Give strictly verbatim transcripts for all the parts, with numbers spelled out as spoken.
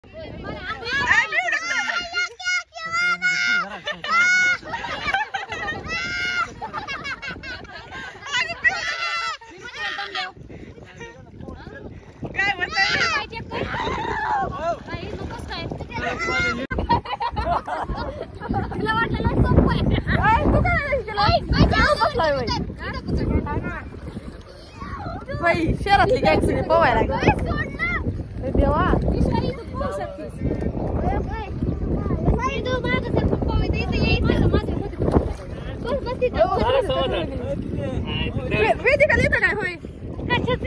शहरातली गॅंग सगळी पोवायला देवा वेदिका येतं काय होय कशाच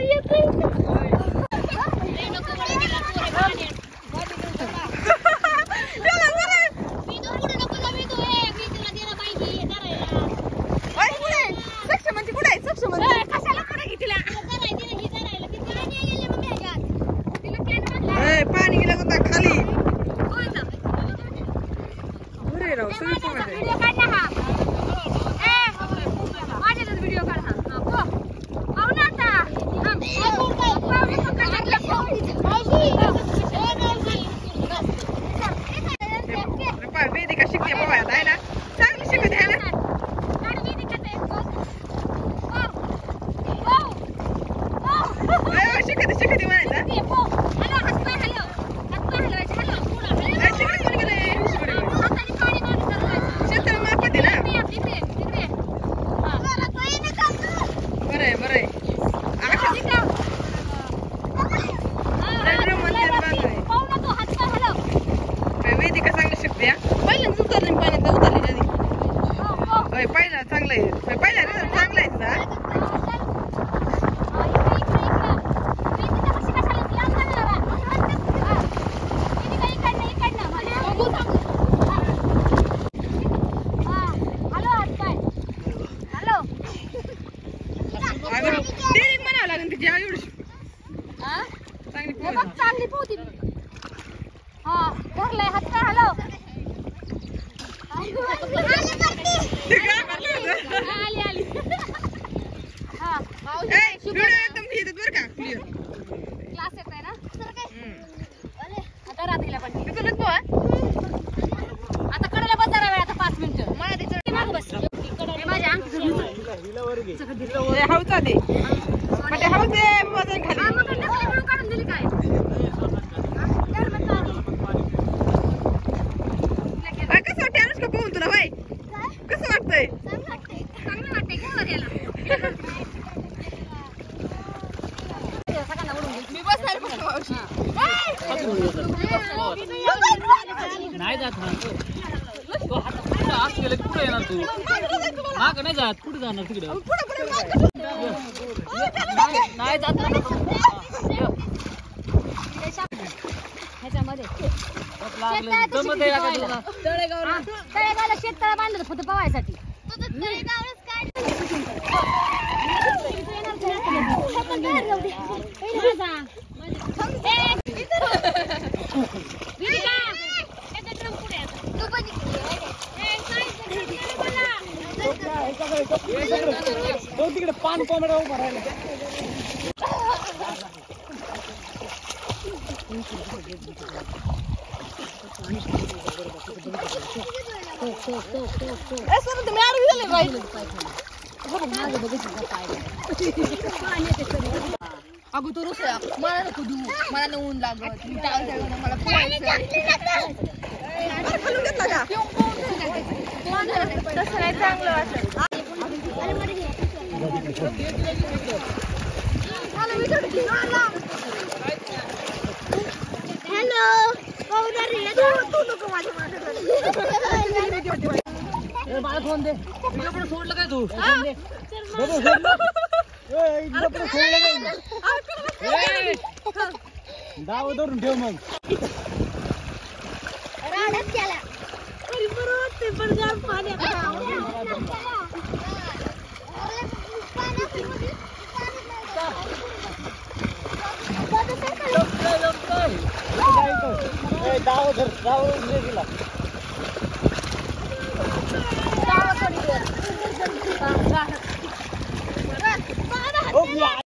पाणी गेलं होता खाली व्हिडिओ काढ वेदिका शिकते पोहायला आहे ना चांगली शिकत आहे ना शिकते शिकते म्हणायचं पहिला चांगला आहे पहिला चांगला आहे म्हणावं लागेल तिची एवढी चांगली पोहती हा धरलाय हात काय हॅलो आली आली हा एकदम येतात बरं का क्लिअर क्लास येत आहे ना आता रात्रीला पण आता कडेला बस जरा वेळ आता पाच मिनिटं मला त्याच्या माग बस माझ्या अंक हाऊचा दे म्हणजे हाऊस दे वजन खाली काढून दिली काय कसं वाटतंय अनुष्का पोहून तुला बाई कसं वाटतंय चांगलं वाटतंय का याला मी बसायला फक्त नाही जात तो हात आत गेलं कुठे येणार तू माग नाही जात कुठे जाणार तिकडे नाही जात ह्याच्यामध्ये तळेगावला शेततळा बांधलं फक्त पवायसाठी तिकडे पान कोंबडा उभा राहिला तुम्ही आडवी झाले बाई अगो तो रुसया मला नको देऊ मला न ऊन लागत मी मला तसं नाही चांगलं वाटत हॅलो तू नको माझ्या मला फोन दे सोडलं काय तू दाव धरून ठेव मग दाव धर दाव दिला